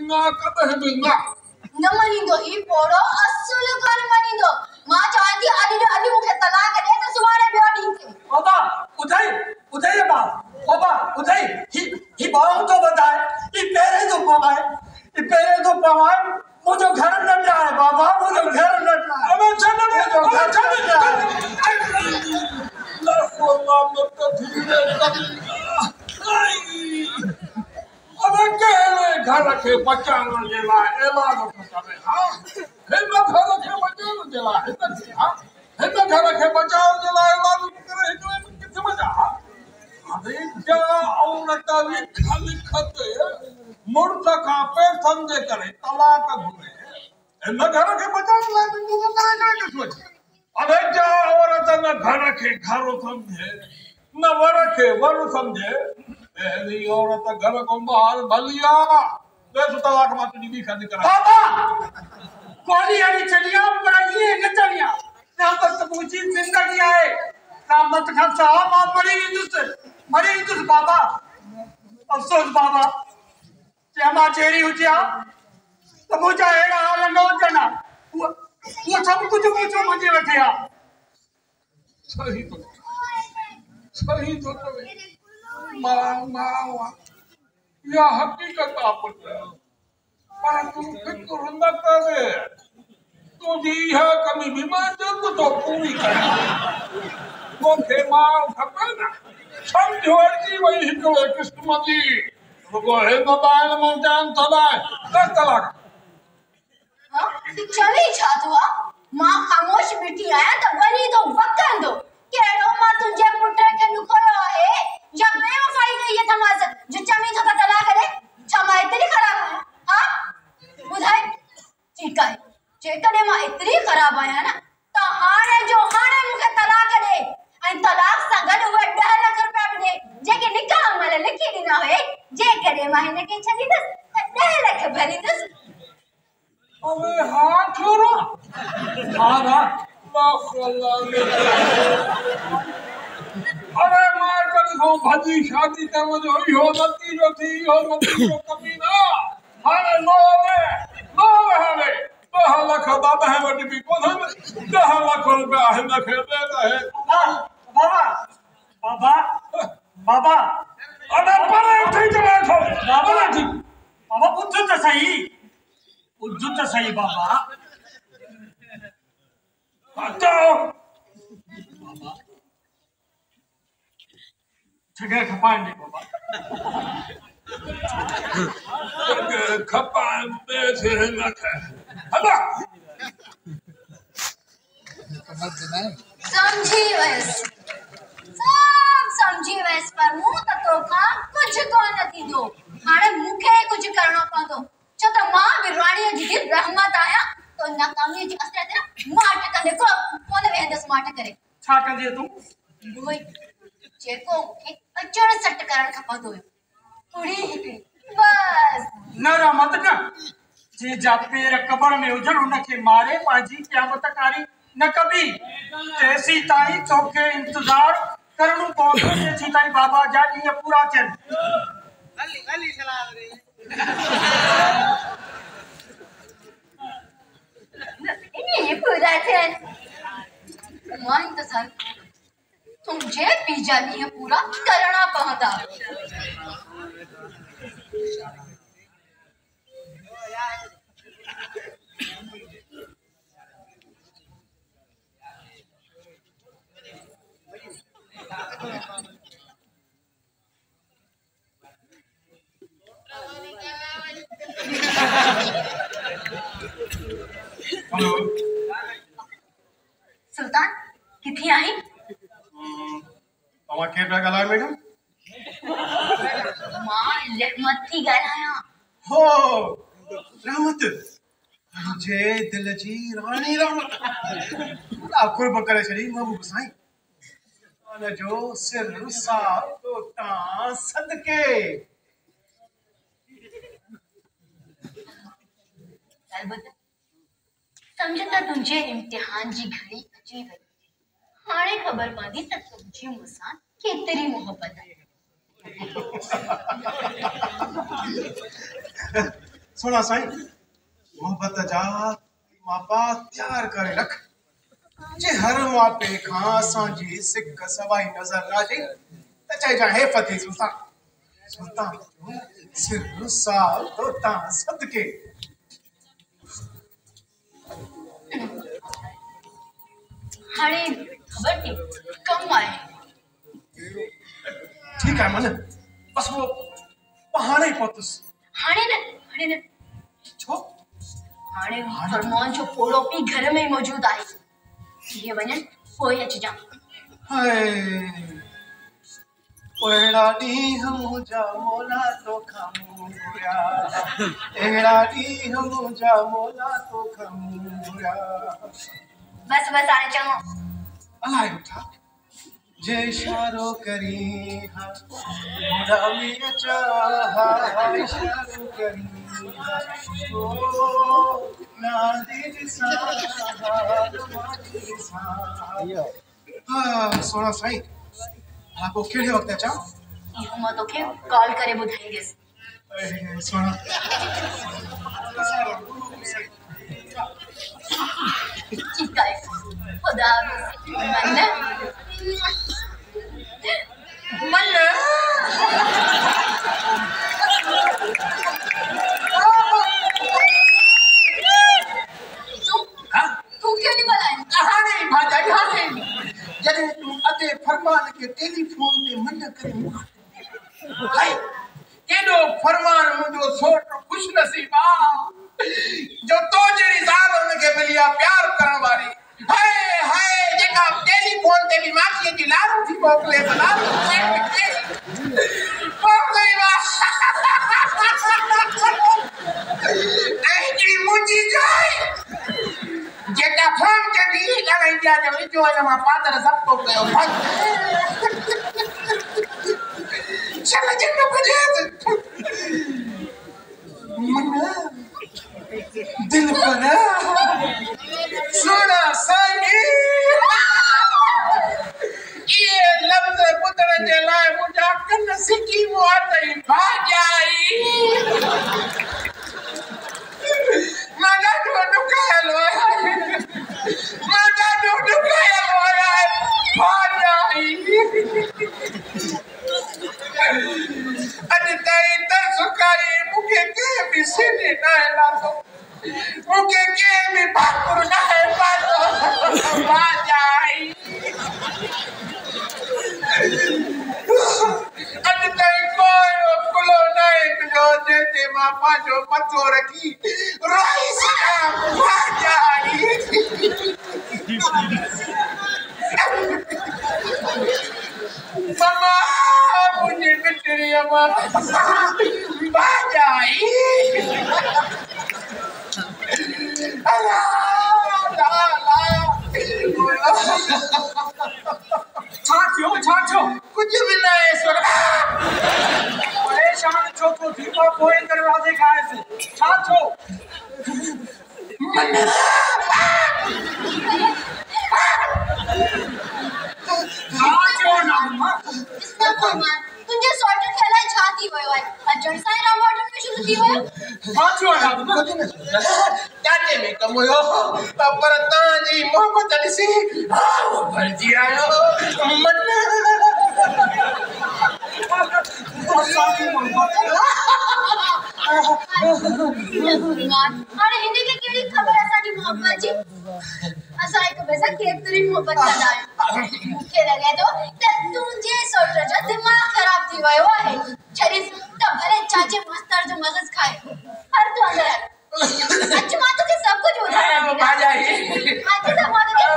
बिना कदे बिना न मनींदो ई पोड़ो असुल कोन मनींदो मां चाहती अडी जो अडी मुखे तलाक दे त सुवाने बियो दी बाबा उधई बाबा उधई ही बाऊ तो बताए ई पेरे तो पवाए मुझे घर न जाए बाबा मुझे घर न जाए अबे चल ला कोला मत धीरे अबे केले घर के बचाने के लिए ऐलान करे हां हिंद घर के बचाने के लिए हां हिंद घर के बचाने के लिए ऐलान करे हिंदू किथे मजा अरे क्या औरत भी खाली खते मुर्द का पे समझे करे तलाक घुरे हिंद घर के बचाने के लिए हिंदू करे किस अबे जा औरत न घर के घर समझे न वर के वर समझे पहली औरत घर को बाहर भलिया बे तो तलाक मत दी शादी करा बाबा कोली यानी चलिया पर ये न चलिया ना तो पूछी जिंदगी है ना मत खान साहब आप मरी दुस बाबा अफसोस बाबा क्या मां चेरी हुजिया तो मुझे एड़ा हाल न जना वो सब कुछ मुझे मजे बैठिया सही तो माँ या हकीकत आप पर तू फिक्र न करे तुझी है कमी भी मैं जल्द तो पूरी कर वो थे माँ खबर ना समझो जी वही हिकड़े किस्मती वो है मोबाइल में जान तलाक हां चली छातवा मां खामोश बैठी आया तो वनी तो बकन दो केड़ो मां तुझे पुत्र के नुखयो है या बेवफाई गई है तमाशा जो चमी तो तलाक करे छमा इतनी खराब है हां बुधाई ठीक है जेकने मां इतनी खराब आया ना तो हाने मुखे तलाक दे ऐं तलाक सां गॾु उहे 10 लाख रुपया बि दे जेके निकाह महिल लिखी ॾिना हुए जेकॾहिं मां हिन खे छॾींदसि त 10 लाख भरींदसि अबे हाँ छोरा हाँ ना अरे माँ कभी हो भजी शादी कर वो जो नतीजो थी हो नतीजो कभी ना हाने नो हाने 10 लाख दादा है वटी भी कौन है 10 लाख रुपया है ना खेलते है बाबा अरे पर ठीक चला छो बाबा ठीक बाबा उज्जु तो सही बाबा हटाओ बाबा जगह खपाएंगे बाबा जगह खपाएं पैसे न थे हला समझी वैस पर मुंह तो का कुछ कोन थी दो हाणे मुखे कुछ करनो पवंदो छो त मां बिरवाणी जी रहमत आया तो नाकामी जी असर ते माट कंदे को कोन वेंदस माट करे छा कंदे तू ओए जेको के अचण सट करण खपंदो उड़ी हिकड़ी बस न रहमत न जे जा पेर कबर में हुजन उनके मारे पाजी क़यामत कारी न कभी तेसी ताई तोके इंतजार करणो पवंदो तेसी ताई बाबा जा ये पूरा चल गली सलाह रे ये पूरा चल मान तो सर तुझे पीजा नहीं पूरा करना पड़ता हेलो सुल्तान किथे आई तवा के पे गला मैडम मां रहमत थी गलाया हो रहमत मुझे दिल जी रानी रहमत आखुर बकरे शरीफ महबूब साईं अन जो सिर सा तो ता सदके अलबत्ता समझता तुझे इम्तिहान जी घड़ी अची वई हाणे खबर पवंदी त तुझी मूंसां केतिरी मोहब्बत आहे सुना साईं मोहब्बत जा मापा तैयार करे रख जे हर मापे खां असांजी सिक सवाई नज़र न अचे त चइजां हे फतेह सुल्तान सुल्तान सिर साल तो तां सदके हाणे खबर थी कम आए ठीक है मन बस वो हाणे पहुतुस हाणे न छो हाणे फरमान जो पोड़ो पी घर में ही मौजूद आहे ये वञन पोइ अचिजां हाय ओड़ा ॾींहं मुंहिंजा मौला तोखां मूं घुरिया अहिड़ा ॾींहं मुंहिंजा मौला तोखां मूं घुरिया बस हाणे चङो अलाए उठा जे इशारो करी हा मुड़ा में चाहा इशारो करी हा ओ नादिर सा हाँ सोना साईं आपको केड़े वक्त अचा इहो मां तोखे कॉल करे ॿुधाईंदसि सोना ठीक आहे खुदा मन तू क्यों नहीं बुलाया हाणे भाजाई हाणे जॾहिं तूं अॻे फरमान खे टेलीफोन ते मंड करे हाय केॾो फरमान मुंहिंजो सोट ख़ुशि नसीब आहे जो तो जहिड़ी ज़ाल हुनखे मिली आहे प्यार करण वारी हाय हाय जेका टेलीफोन ते बि माखीअ जी लारू थी मोकिले ऐं हिकिड़ी मुंहिंजी जाइ जेका फोन ते बि ॻाल्हाईंदी आहे त विचो वञ मां पादर सभु थो कयो चल जिन बजे मन दिल पर सोना साईं ये लफ्ज़ ॿुधण जे लाइ मुंहिंजा कन सिकी विया अथई भाॼाई मां ॾाढो ॾुकायल आहियां भाॼाई अॼु ताईं तरस खाई मूंखे कंहिं बि सिने न लाथो मूंखे कंहिं बि भाकुर न पातो भाॼाई अॼु ताईं कोई खुलो न मिलियो जंहिंते मां पंहिंजो मथो रखी रोई सघां भाॼाई मम्मा मुझे मिठड़ी अम्मा भाॼाई छा थियो कुझु बि न आहे परेशान छो थो थी पोइ दरवाज़े खां आयसि छा थियो तुंहिंजे सौट खे अलाए छा थी वियो आहे अचण सां ई रामवाटन में शुरू थी वियो ॾाढे में कमु हुयो पर तव्हांजी मोहबत ॾिसी भरिजी आयो मन हाणे हिनखे कहिड़ी ख़बर असांजी मोहबत जी असां हिक ॿिए सां केतिरी मोहबत कंदा आहियूं मूंखे लॻे थो त तुंहिंजे सौट जो दिमाग़ ख़राब थी वियो आहे छॾीस त भले चाचे मास्तर जो मगज़ खाए हर तूं अंदर अच मां तोखे सभु कुझु ॿुधायां थी भाॼाई अच त मां तोखे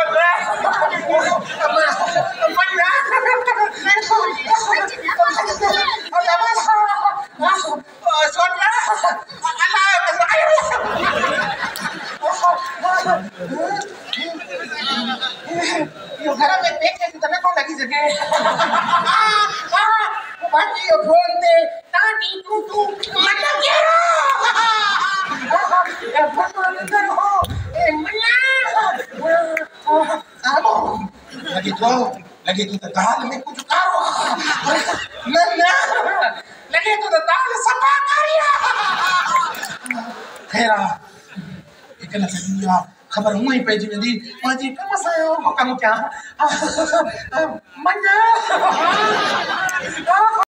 घर में देखे तो न को लगी सके बाकी फोन दे ताटी तू मतलब केरो भगवान करो ए मन्ना लगे तो दाल में कुछ कारो न लगे तो दाल सफा करिया ख़ैर हिकु न सॼी ख़बर हूअं ई पइजी वेंदी मुंहिंजी कम सां कमु कयां मंझि